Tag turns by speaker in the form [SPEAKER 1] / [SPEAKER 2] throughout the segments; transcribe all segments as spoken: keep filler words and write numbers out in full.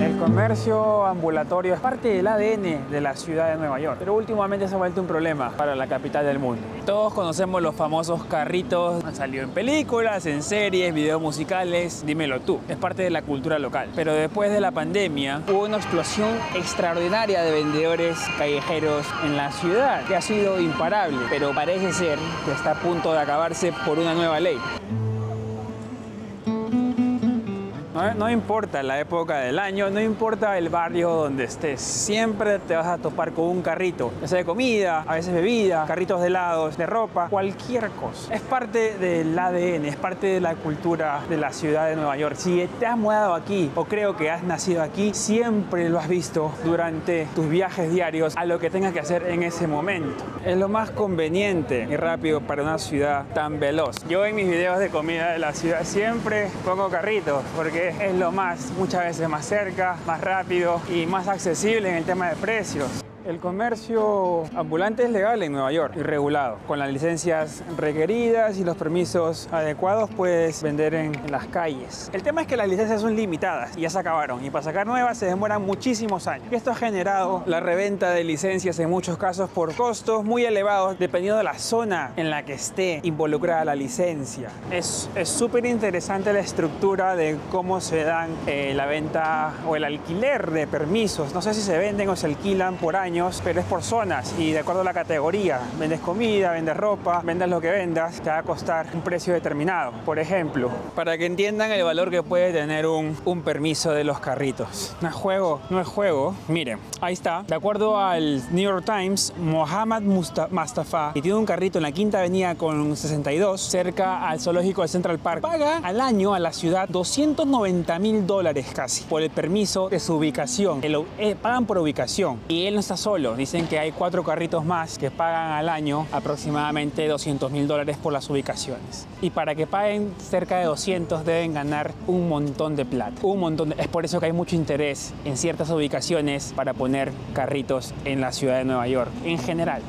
[SPEAKER 1] El comercio ambulatorio es parte del A D N de la ciudad de Nueva York, pero últimamente se ha vuelto un problema para la capital del mundo. Todos conocemos los famosos carritos, han salido en películas, en series, videos musicales, dímelo tú, es parte de la cultura local. Pero después de la pandemia hubo una explosión extraordinaria de vendedores callejeros en la ciudad, que ha sido imparable, pero parece ser que está a punto de acabarse por una nueva ley. No, no importa la época del año, no importa el barrio donde estés, siempre te vas a topar con un carrito, ya sea de comida, a veces bebida, carritos de helados, de ropa, cualquier cosa. Es parte del A D N, es parte de la cultura de la ciudad de Nueva York. Si te has mudado aquí o creo que has nacido aquí, siempre lo has visto durante tus viajes diarios a lo que tengas que hacer en ese momento. Es lo más conveniente y rápido para una ciudad tan veloz. Yo en mis videos de comida de la ciudad siempre pongo carritos porque es lo más, muchas veces más cerca, más rápido y más accesible en el tema de precios. El comercio ambulante es legal en Nueva York y regulado. Con las licencias requeridas y los permisos adecuados puedes vender en, en las calles. El tema es que las licencias son limitadas y ya se acabaron. Y para sacar nuevas se demoran muchísimos años. Y esto ha generado la reventa de licencias en muchos casos por costos muy elevados dependiendo de la zona en la que esté involucrada la licencia. Es súper interesante la estructura de cómo se dan eh, la venta o el alquiler de permisos. No sé si se venden o se alquilan por año, pero es por zonas y de acuerdo a la categoría. Vendes comida, vendes ropa, vendas lo que vendas, te va a costar un precio determinado. Por ejemplo, para que entiendan el valor que puede tener un, un permiso de los carritos. No es juego, no es juego. Miren, ahí está. De acuerdo al New York Times, Mohammad Mustafa, que tiene un carrito en la Quinta Avenida con sesenta y dos, cerca al zoológico de Central Park, paga al año a la ciudad doscientos noventa mil dólares casi por el permiso de su ubicación. El, eh, pagan por ubicación y él no está solo. Dicen que hay cuatro carritos más que pagan al año aproximadamente doscientos mil dólares por las ubicaciones. Y para que paguen cerca de doscientos deben ganar un montón de plata. Un montón de... Es por eso que hay mucho interés en ciertas ubicaciones para poner carritos en la ciudad de Nueva York en general.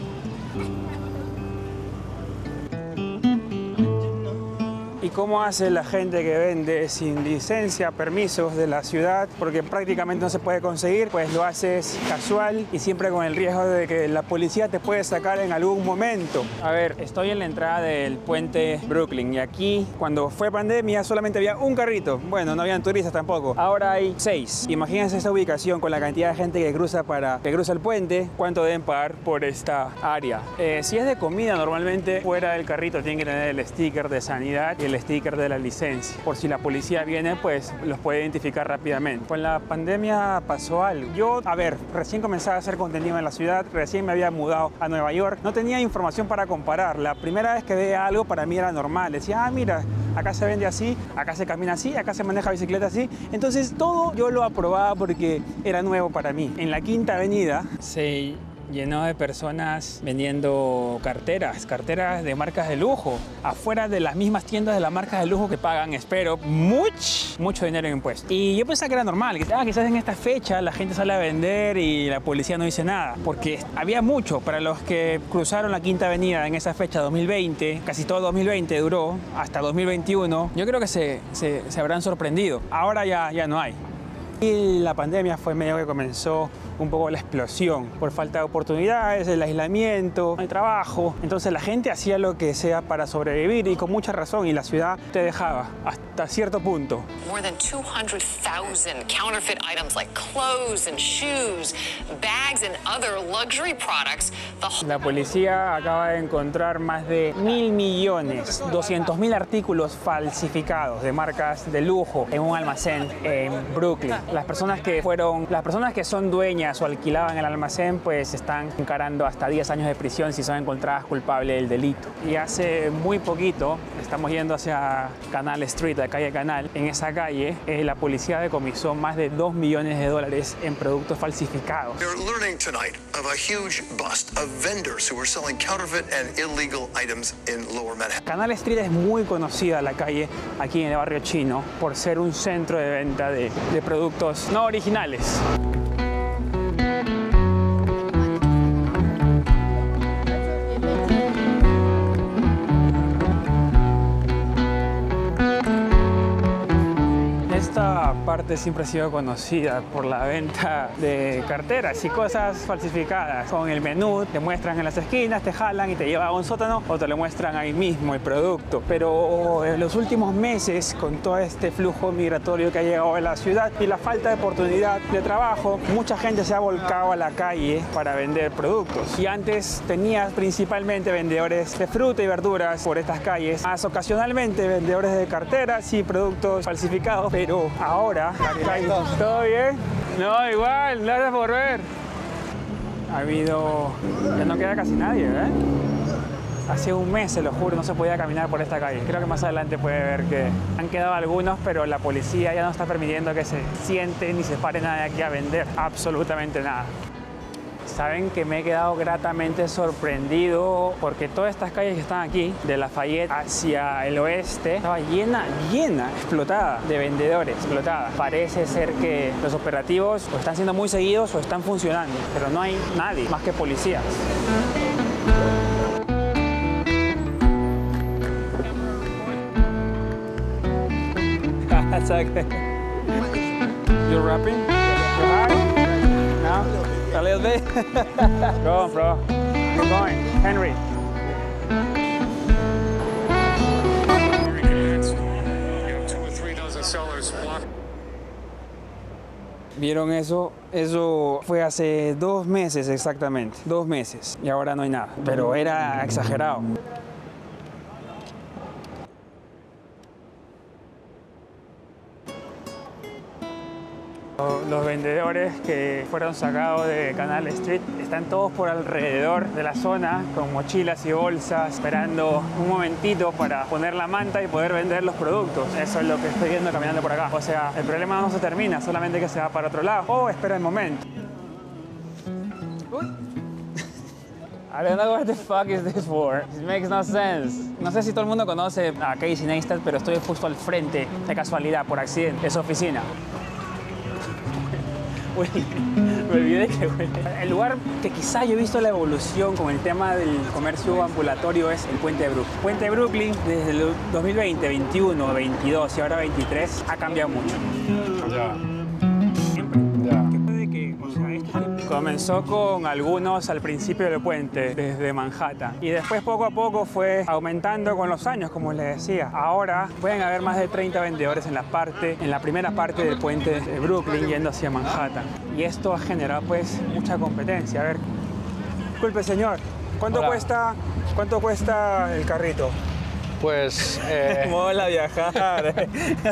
[SPEAKER 1] ¿Y cómo hace la gente que vende sin licencia, permisos de la ciudad? Porque prácticamente no se puede conseguir, pues lo haces casual y siempre con el riesgo de que la policía te puede sacar en algún momento. A ver, estoy en la entrada del puente Brooklyn y aquí, cuando fue pandemia, solamente había un carrito. Bueno, no habían turistas tampoco. Ahora hay seis. Imagínense esta ubicación con la cantidad de gente que cruza, para, que cruza el puente, cuánto deben pagar por esta área. Eh, si es de comida, normalmente fuera del carrito tienen que tener el sticker de sanidad y el sticker de la licencia. Por si la policía viene, pues los puede identificar rápidamente. Con la pandemia pasó algo. Yo, a ver, recién comenzaba a hacer contenido en la ciudad, recién me había mudado a Nueva York, no tenía información para comparar. La primera vez que veía algo para mí era normal. Decía, ah, mira, acá se vende así, acá se camina así, acá se maneja bicicleta así. Entonces todo yo lo aprobaba porque era nuevo para mí. En la Quinta Avenida se llenó de personas vendiendo carteras, carteras de marcas de lujo, afuera de las mismas tiendas de las marcas de lujo que pagan, espero, mucho, mucho dinero en impuestos. Y yo pensaba que era normal, que ah, quizás en esta fecha la gente sale a vender y la policía no dice nada, porque había mucho. Para los que cruzaron la Quinta Avenida en esa fecha, dos mil veinte, casi todo dos mil veinte duró, hasta dos mil veintiuno, yo creo que se, se, se habrán sorprendido. Ahora ya, ya no hay. Y la pandemia fue medio que comenzó un poco la explosión por falta de oportunidades, el aislamiento, el trabajo. Entonces la gente hacía lo que sea para sobrevivir y con mucha razón, y la ciudad te dejaba hasta cierto punto.
[SPEAKER 2] More than two hundred thousand counterfeit items like clothes and shoes, bags and other luxury products. The...
[SPEAKER 1] La policía acaba de encontrar más de mil millones, doscientos mil artículos falsificados de marcas de lujo en un almacén en Brooklyn. Las personas que fueron, las personas que son dueñas o alquilaban el almacén, pues están encarando hasta diez años de prisión si son encontradas culpables del delito. Y hace muy poquito, estamos yendo hacia Canal Street, la calle Canal, en esa calle, eh, la policía decomisó más de dos millones de dólares en productos falsificados.
[SPEAKER 3] We're learning tonight of a huge bust of vendors who were selling counterfeit and illegal items in Lower Manhattan.
[SPEAKER 1] Canal Street es muy conocida la calle aquí en el barrio chino por ser un centro de venta de, de productos no originales. esta parte siempre ha sido conocida por la venta de carteras y cosas falsificadas. Con el menú te muestran en las esquinas, te jalan y te llevan a un sótano o te lo muestran ahí mismo el producto. Pero en los últimos meses, con todo este flujo migratorio que ha llegado a la ciudad y la falta de oportunidad de trabajo, mucha gente se ha volcado a la calle para vender productos. Y antes tenías principalmente vendedores de fruta y verduras por estas calles, más ocasionalmente vendedores de carteras y productos falsificados, pero ahora la calle... ¿Todo bien? No, igual, gracias por ver. Ha habido... ya no queda casi nadie, ¿eh? Hace un mes, se lo juro, no se podía caminar por esta calle. Creo que más adelante puede ver que han quedado algunos, pero la policía ya no está permitiendo que se sienten ni se paren nadie aquí a vender absolutamente nada. Saben que me he quedado gratamente sorprendido porque todas estas calles que están aquí, de Lafayette hacia el oeste, estaba llena, llena, explotada de vendedores, explotada. Parece ser que los operativos o están siendo muy seguidos o están funcionando, pero no hay nadie más que policías. That's okay. You're rapping? You're high? No? A little bit? Go on, bro. Keep going. Henry. ¿Vieron eso? Eso fue hace dos meses exactamente. Dos meses. Y ahora no hay nada. Pero era exagerado. Los vendedores que fueron sacados de Canal Street están todos por alrededor de la zona con mochilas y bolsas esperando un momentito para poner la manta y poder vender los productos. Eso es lo que estoy viendo caminando por acá. O sea, el problema no se termina, solamente que se va para otro lado o espera el momento. Uy. I don't know what the fuck is this for. It makes no sense. No sé si todo el mundo conoce a Casey Neistat, pero estoy justo al frente de casualidad, por accidente, de su oficina. Uy, me olvidé que huele. El lugar que quizá yo he visto la evolución con el tema del comercio ambulatorio es el Puente de Brooklyn. Puente de Brooklyn desde el dos mil veinte, veintiuno, veintidós y ahora veintitrés ha cambiado mucho.
[SPEAKER 4] Ya.
[SPEAKER 1] Siempre.
[SPEAKER 4] Ya.
[SPEAKER 1] ¿Qué puede que, o sea, esto comenzó con algunos al principio del puente, desde Manhattan. Y después poco a poco fue aumentando con los años, como les decía. Ahora pueden haber más de treinta vendedores en la parte, en la primera parte del puente de Brooklyn yendo hacia Manhattan. Y esto ha generado pues mucha competencia. A ver, disculpe señor, ¿cuánto
[SPEAKER 4] Hola.
[SPEAKER 1] cuesta, cuánto cuesta el carrito?
[SPEAKER 4] Pues... Eh...
[SPEAKER 1] Mola viajar, eh.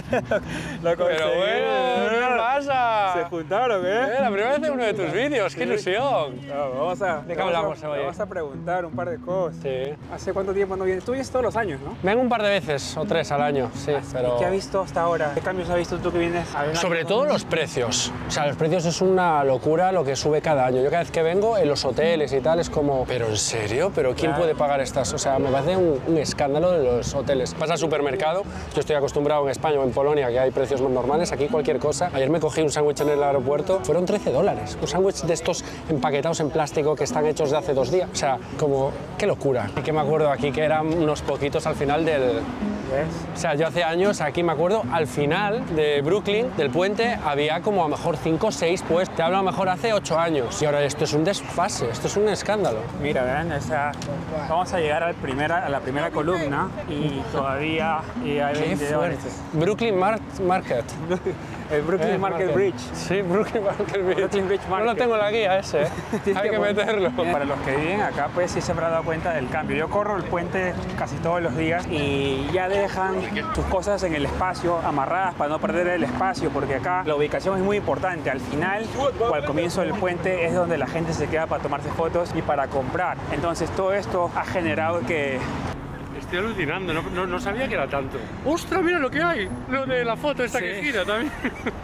[SPEAKER 1] Lo
[SPEAKER 4] Pero bueno, ¿qué pasa?
[SPEAKER 1] ¿Se juntaron, eh?
[SPEAKER 4] Eh, la primera vez en uno de tus vídeos, qué
[SPEAKER 1] Sí.
[SPEAKER 4] ilusión.
[SPEAKER 1] No, vamos a,
[SPEAKER 4] ¿De qué
[SPEAKER 1] vamos
[SPEAKER 4] hablamos
[SPEAKER 1] a,
[SPEAKER 4] hoy?
[SPEAKER 1] Vamos a preguntar un par de cosas.
[SPEAKER 4] Sí.
[SPEAKER 1] ¿Hace cuánto tiempo no vienes? Tú vienes todos los años, ¿no?
[SPEAKER 4] Vengo un par de veces, o tres al año, sí, pero...
[SPEAKER 1] ¿Qué has visto hasta ahora? ¿Qué cambios has visto tú que vienes a ver?
[SPEAKER 4] Sobre todo los precios. O sea, los precios es una locura lo que sube cada año. Yo cada vez que vengo en los hoteles y tal es como, ¿pero en serio? ¿Pero quién
[SPEAKER 1] Claro.
[SPEAKER 4] puede pagar estas? O sea, me parece un, un escándalo de los hoteles. Vas al supermercado, yo estoy acostumbrado en España o en Polonia que hay precios más normales, aquí cualquier cosa. Ayer me cogí un sándwich en el aeropuerto, fueron trece dólares. Un sándwich de estos empaquetados en plástico que están hechos de hace dos días. O sea, como, qué locura. Y que me acuerdo aquí que eran unos poquitos al final del...
[SPEAKER 1] ¿Ves?
[SPEAKER 4] O sea, yo hace años, aquí me acuerdo, al final de Brooklyn, del puente, había como a lo mejor cinco o seis, pues te hablo a lo mejor hace ocho años. Y ahora esto es un desfase, esto es un escándalo.
[SPEAKER 1] Mira, vean, o sea, vamos a llegar al primera, a la primera columna y todavía y hay
[SPEAKER 4] Qué
[SPEAKER 1] vendedores.
[SPEAKER 4] fuerte. Brooklyn Mar Market.
[SPEAKER 1] El Brooklyn
[SPEAKER 4] Eh,
[SPEAKER 1] Market Bridge.
[SPEAKER 4] Sí, Brooklyn Market Bridge.
[SPEAKER 1] Brooklyn Bridge
[SPEAKER 4] No lo
[SPEAKER 1] Market.
[SPEAKER 4] tengo en la guía ese, ¿eh?
[SPEAKER 1] Tienes
[SPEAKER 4] Hay que
[SPEAKER 1] poner-
[SPEAKER 4] meterlo.
[SPEAKER 1] Para los que viven acá, pues sí se habrán dado cuenta del cambio. Yo corro el puente casi todos los días y ya dejan sus cosas en el espacio, amarradas para no perder el espacio, porque acá la ubicación es muy importante. Al final o al comienzo del puente es donde la gente se queda para tomarse fotos y para comprar. Entonces todo esto ha generado que...
[SPEAKER 4] Estoy alucinando, no, no, no sabía que era tanto. ¡Ostras, mira lo que hay! Lo de la foto esta
[SPEAKER 1] Sí.
[SPEAKER 4] que gira también.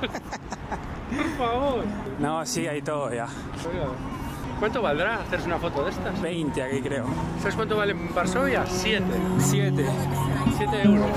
[SPEAKER 4] Por favor.
[SPEAKER 1] No, sí, hay todo ya.
[SPEAKER 4] ¿Cuánto valdrá hacerse una foto de estas?
[SPEAKER 1] veinte aquí creo.
[SPEAKER 4] ¿Sabes cuánto vale en Varsovia? Siete.
[SPEAKER 1] siete.
[SPEAKER 4] Siete euros.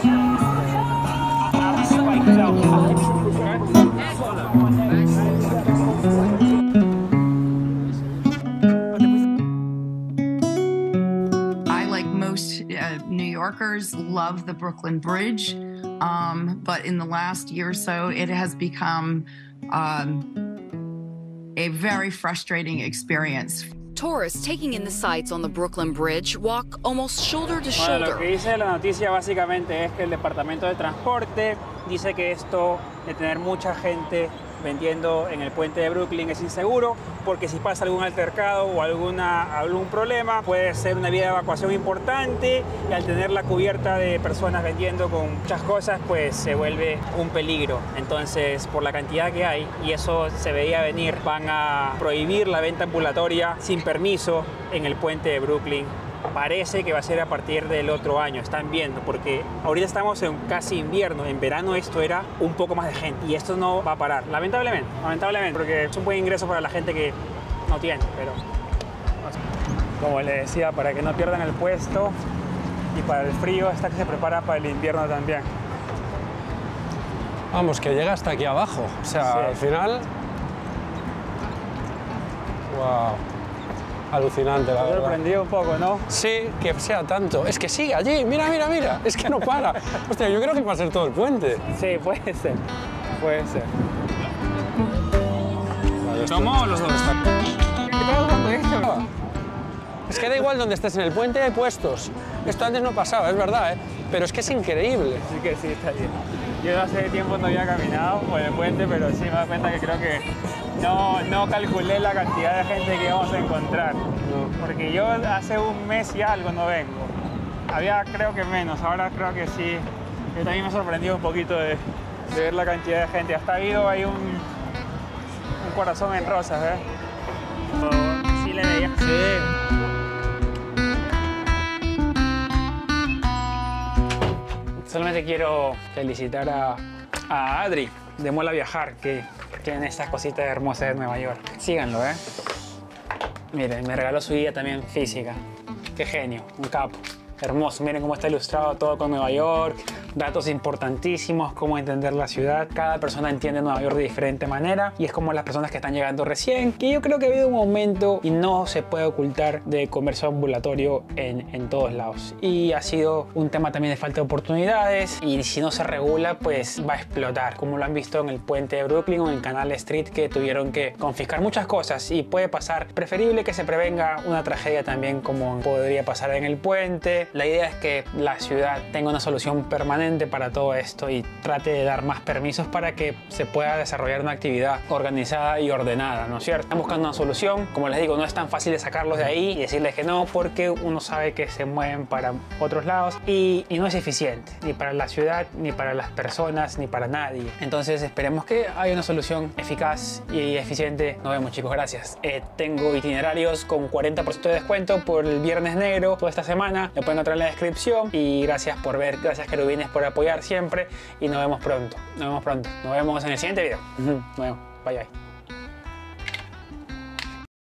[SPEAKER 5] I, like most uh, New Yorkers, love the Brooklyn Bridge. Um, but in the last year or so, it has become um, a very frustrating experience.
[SPEAKER 6] Tourists taking in the sights on the Brooklyn Bridge walk almost shoulder to
[SPEAKER 1] Bueno,
[SPEAKER 6] shoulder.
[SPEAKER 1] lo que dice la noticia básicamente es que el Departamento de Transporte dice que esto de tener mucha gente vendiendo en el puente de Brooklyn es inseguro porque si pasa algún altercado o alguna, algún problema puede ser una vía de evacuación importante y al tener la cubierta de personas vendiendo con muchas cosas pues se vuelve un peligro. Entonces por la cantidad que hay y eso se veía venir van a prohibir la venta ambulatoria sin permiso en el puente de Brooklyn. Parece que va a ser a partir del otro año, están viendo, porque ahorita estamos en casi invierno, en verano esto era un poco más de gente y esto no va a parar, lamentablemente, lamentablemente, porque es un buen ingreso para la gente que no tiene, pero como les decía, para que no pierdan el puesto y para el frío, esta que se prepara para el invierno también.
[SPEAKER 4] Vamos, que llega hasta aquí abajo, o sea,
[SPEAKER 1] Sí.
[SPEAKER 4] al final... Wow. Alucinante, la
[SPEAKER 1] Me he
[SPEAKER 4] verdad.
[SPEAKER 1] sorprendido un poco, ¿no?
[SPEAKER 4] Sí, que sea tanto. Es que sigue allí, mira, mira, mira. Es que no para. Hostia, yo creo que va a ser todo el puente.
[SPEAKER 1] Sí, puede ser, puede ser.
[SPEAKER 4] Vale, esto-
[SPEAKER 1] ¿Tomo los dos? ¿Qué tal usando esto?
[SPEAKER 4] Es que da igual donde estés, en el puente hay puestos. Esto antes no pasaba, es verdad, ¿eh? Pero es que es increíble.
[SPEAKER 1] Sí que sí, está bien. Yo hace tiempo no había caminado por el puente, pero sí me doy cuenta que creo que no, no calculé la cantidad de gente que íbamos a encontrar. Porque yo hace un mes y algo no vengo. Había creo que menos, ahora creo que sí. Yo también me he sorprendido un poquito de, de ver la cantidad de gente. Hasta ha habido ahí un, un corazón en rosas, ¿eh? Pero sí le veía. Sí. Solamente quiero felicitar a, a Adri de Mola Viajar, que tienen estas cositas hermosas de Nueva York. Síganlo, ¿eh? Miren, me regaló su guía también física. Qué genio, un capo. Hermoso, miren cómo está ilustrado todo con Nueva York, datos importantísimos, cómo entender la ciudad. Cada persona entiende Nueva York de diferente manera y es como las personas que están llegando recién, que yo creo que ha habido un aumento y no se puede ocultar de comercio ambulatorio en, en todos lados. Y ha sido un tema también de falta de oportunidades y si no se regula, pues va a explotar, como lo han visto en el puente de Brooklyn o en el Canal Street, que tuvieron que confiscar muchas cosas y puede pasar. Preferible que se prevenga una tragedia también como podría pasar en el puente. La idea es que la ciudad tenga una solución permanente para todo esto y trate de dar más permisos para que se pueda desarrollar una actividad organizada y ordenada, ¿no es cierto? Están buscando una solución, como les digo, no es tan fácil de sacarlos de ahí y decirles que no, porque uno sabe que se mueven para otros lados y, y no es eficiente, ni para la ciudad, ni para las personas, ni para nadie. Entonces esperemos que haya una solución eficaz y eficiente. Nos vemos, chicos, gracias. Eh, tengo itinerarios con cuarenta por ciento de descuento por el Viernes Negro toda esta semana, lo pueden encontrar en la descripción y gracias por ver, gracias querubines por apoyar siempre y nos vemos pronto, nos vemos pronto, nos vemos en el siguiente video. Nos vemos, bye bye.